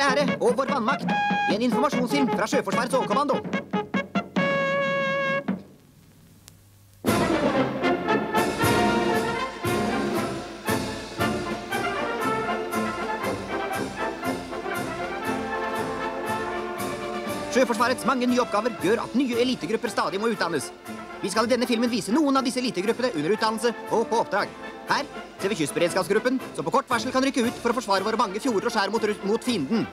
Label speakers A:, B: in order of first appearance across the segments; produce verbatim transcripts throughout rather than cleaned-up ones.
A: ære og vår vannmakt i en informasjonsfilm fra Sjøforsvarets overkommando. Sjøforsvarets mange nye oppgaver gjør at nye elitegrupper stadig må utdannes. Vi skal i denne filmen vise noen av disse elitegruppene under utdannelse og på oppdrag. Her ser vi kystberedskapsgruppen, som på kort varsel kan rykke ut for å forsvare våre mange fjorder og skjær mot, mot fienden.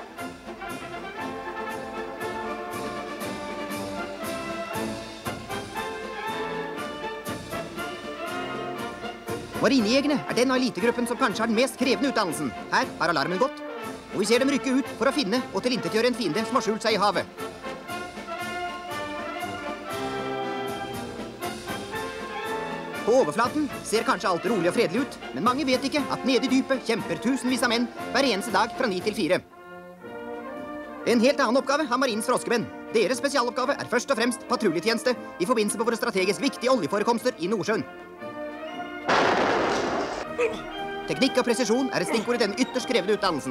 A: Marinejegerne er den av elitegruppen som kanskje har den mest krevende utdannelsen. Her har alarmen gått, og vi ser dem rykke ut for å finne og tilintetgjøre en fiende som har skjult seg i havet. På overflaten ser kanskje alt rolig og fredelig ut, men mange vet ikke at nede i dypet kjemper tusenvis av menn hver eneste dag fra ni til fire. En helt annen oppgave har marinens froskemenn. Deres spesialoppgave er først og fremst patruljetjeneste i forbindelse med våre strategisk viktige oljeforekomster i Nordsjøen. Teknikk og presisjon er et stikkord i denne ytterst krevende utdannelsen.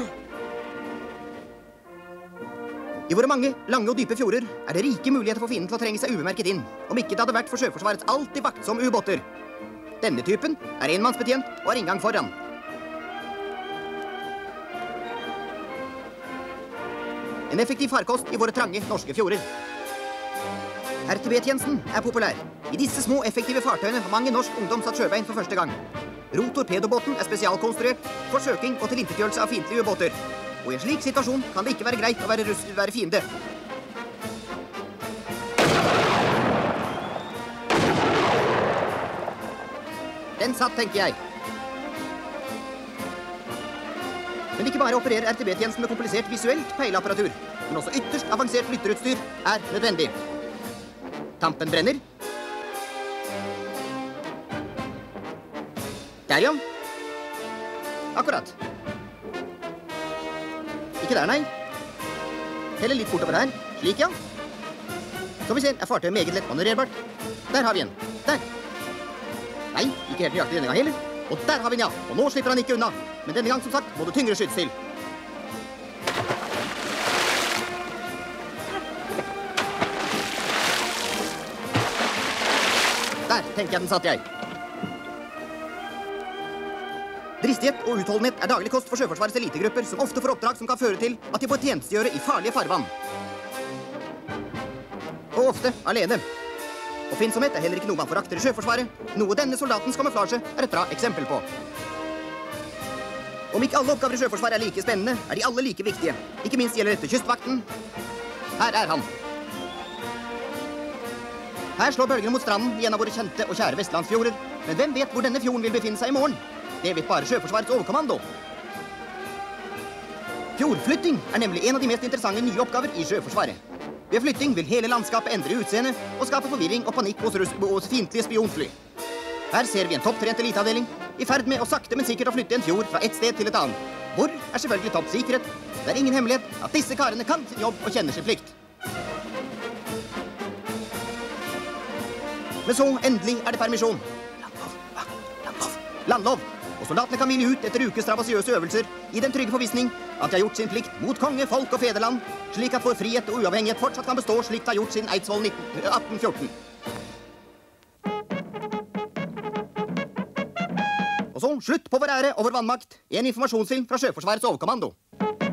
A: I våre mange, lange og dype fjorder er det rike muligheter for fienden til å trenge seg ubemerket inn, om ikke det hadde vært for Sjøforsvarets alltid vaktsomme ubåter. Denne typen er enmannsbetjent og har inngang foran. En effektiv farkost i våre trange norske fjorder. R T B-tjenesten er populær. I disse små, effektive fartøyene har mange norsk ungdom satt sjøbein for første gang. Rotorpedobåten er spesialkonstruert for søking og tilintetgjørelse av fiendtlige ubåter. Og i en slik situasjon kan det ikke være greit å være, russ, være fiende. Den satt, tenker jeg. Men ikke bare opererer R T B-tjenesten med komplisert visuelt peileapparatur, men også ytterst avansert lytterutstyr er nødvendig. Tampen brenner. Der, ja. Akkurat. Ikke der, nei. Heller litt bortover her. Slik, ja. Som vi ser, er fartøyet meget lett manøvrerbart. Der har vi en. Der. Nei, ikke helt nøyaktig denne gang heller. Og der har vi en, ja. Og nå slipper han ikke unna. Men denne gang, som sagt, må det tyngre skyts til. Der tenker jeg den satt jeg. Dristighet og utholdenhet er daglig kost for Sjøforsvarets elitegrupper, som ofte får oppdrag som kan føre til at de får tjenestegjøre i farlige farvann. Og ofte alene. Oppfinnsomhet er heller ikke noe man forakter i Sjøforsvaret, noe denne soldatens kamuflasje er et bra eksempel på. Om ikke alle oppgaver i Sjøforsvaret er like spennende, er de alle like viktige. Ikke minst gjelder dette kystvakten. Her er han. Her slår bølgene mot stranden i en av våre kjente og kjære vestlandsfjorder, men hvem vet hvor denne fjorden vil befinne seg i morgen? Det vet bare Sjøforsvarets overkommando. Fjordflytting er nemlig en av de mest interessante nye oppgaver i Sjøforsvaret. Ved flytting vil hele landskapet endre utseende og skape forvirring og panikk hos, hos fiendtlige spionfly. Her ser vi en topptrent eliteavdeling i ferd med å sakte, men sikkert å flytte en fjord fra et sted til et annet. Hvor er selvfølgelig topp sikkerhet. Det er ingen hemmelighet at disse karene kan sin jobb og kjenner sin plikt. Men så endelig er det permisjon. Landlov. Landlov. Landlov. Og soldatene kan hvile ut etter ukes strabasiøse øvelser i den trygge forvissning at de har gjort sin plikt mot konge, folk og federland, slik at vår frihet og uavhengighet fortsatt kan bestå slik det har gjort siden Eidsvoll atten fjorten. Og så slutt på vår ære og vår vannmakt i en informasjonsfilm fra Sjøforsvarets overkommando.